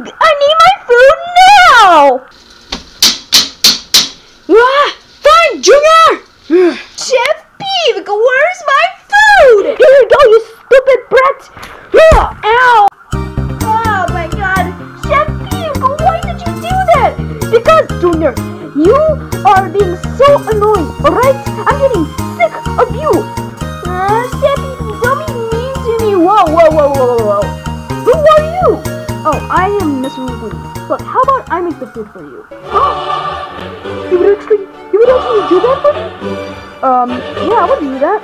I need my food now! Fine, Junior! Chef Peevka, where's my food? Here you go, you stupid brat! Ow! Oh my god! Chef Peevka, why did you do that? Because, Junior, you are being so annoying, alright? I'm getting sick of you! Chef Peevka, don't be mean to me! Whoa! Who are you? Oh, I am Mr. Linguini. Look, how about I make the food for you? You would actually do that for me? Yeah, I would do that.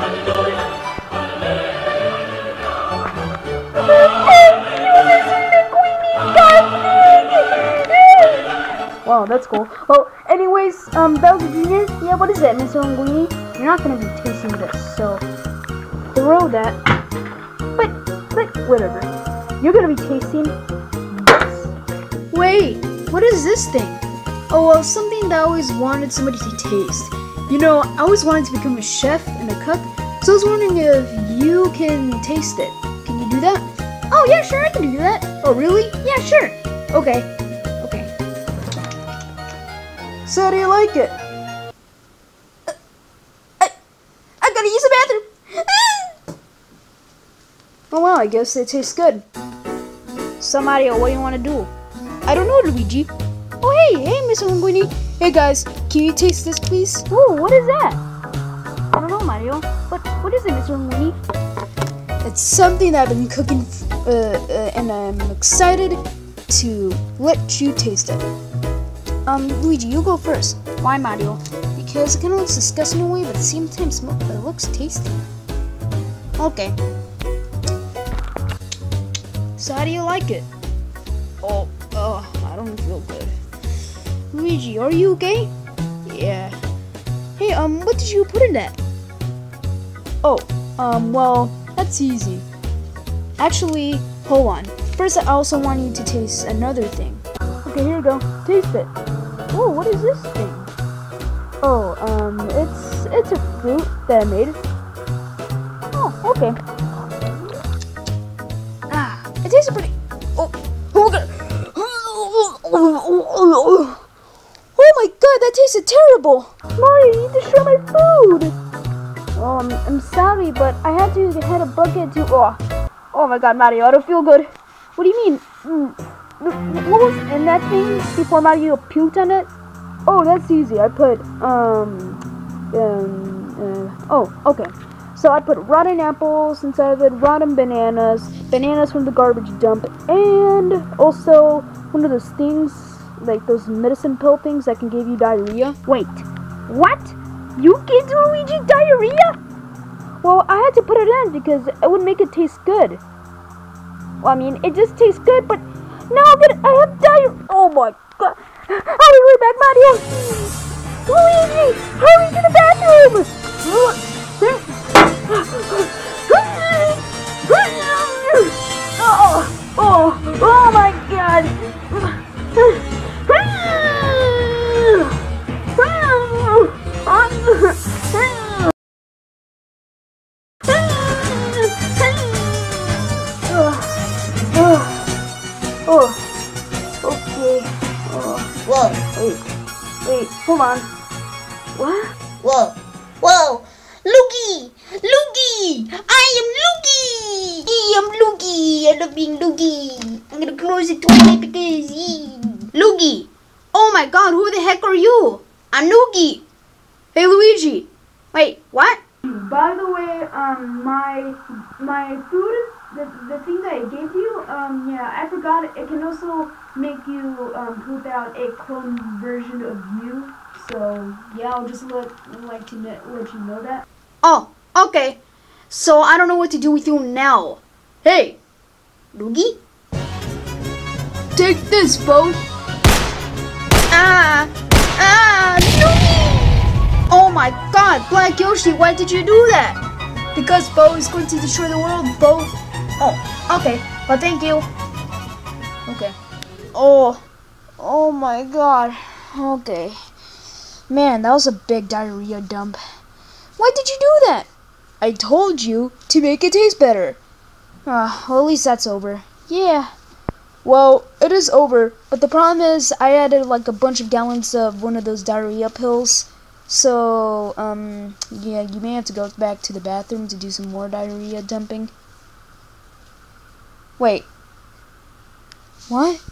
Wow, that's cool. Well, anyways, Bowser Jr., yeah, what is that, Mr. Linguini? You're not gonna be tasting this, so throw that. But whatever. You're gonna be tasting this. Wait, what is this thing? Oh, well, something that I always wanted somebody to taste. You know, I always wanted to become a chef and a cook, so I was wondering if you can taste it. Can you do that? Oh, yeah, sure, I can do that. Oh, really? Yeah, sure. Okay. So, how do you like it? I gotta use the bathroom. Oh, well, I guess it tastes good. So, Mario, what do you want to do? I don't know, Luigi. Oh, hey, Mr. Linguini. Hey, guys, can you taste this, please? Ooh, what is that? I don't know, Mario. What is it, Mr. Linguini? It's something that I've been cooking, and I'm excited to let you taste it. Luigi, you go first. Why, Mario? Because it kind of looks disgusting in a way, but at the same time, it looks tasty. Okay. So, how do you like it? Oh, I don't feel good. Luigi, are you okay? Yeah. Hey, what did you put in that? Oh, well, that's easy. Actually, hold on. First, I also want you to taste another thing. Okay, here you go. Taste it. Oh, what is this thing? Oh, it's a fruit that I made. Oh, okay. It tastes pretty. Oh my god, that tasted terrible! Mario, you need to share my food! Oh, I'm sorry, but I had to get a bucket to... Oh my god, Mario, I don't feel good. What do you mean? What was in that thing before Mario puked on it? Oh, that's easy. I put, oh, okay. So I put rotten apples inside of it, rotten bananas from the garbage dump, and also one of those things, like those medicine pill things that can give you diarrhea. Wait, what? You gave Luigi diarrhea? Well, I had to put it in because it would make it taste good. Well, I mean, it just tastes good, but now I have diarrhea. Oh my god. I'll be right back, Mario. Luigi, hurry to the bathroom. Oh my god. Okay. Whoa. Wait, hold on. What? Whoa. Loogie! I am Loogie! I love being Loogie. I'm gonna close the toilet because... Loogie! Oh my god, who the heck are you? I'm Loogie! Hey, Luigi! Wait, what? By the way, my food, the thing that I gave you, yeah, I forgot it can also make you poop out a clone version of you. So yeah, I'll just let you know that. Oh, okay. So I don't know what to do with you now. Hey, Loogie? take this, Bo. Loogie! Oh my god, Black Yoshi, why did you do that? Because Bo is going to destroy the world, Bo. Oh, okay. Well, thank you. Okay. Oh my god. Okay. Man, that was a big diarrhea dump. Why did you do that? I told you to make it taste better. Well, at least that's over. Yeah. Well, it is over, but the problem is I added like a bunch of gallons of one of those diarrhea pills. So, yeah, you may have to go back to the bathroom to do some more diarrhea dumping. Wait. What?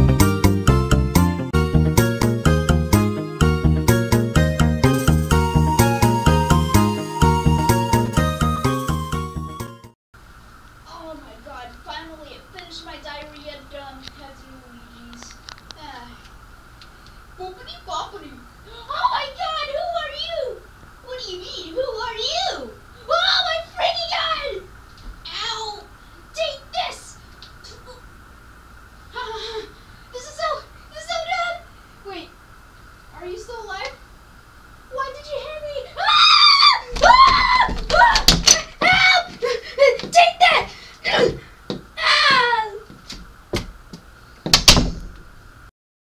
Oh my god, finally I finished my diarrhea dump. Have you, Luigi's? Boopity boppity. Oh my god, who are you? What do you mean, who are you? Oh my freaking god! Ow! Take this! This is so bad! Wait, are you still alive?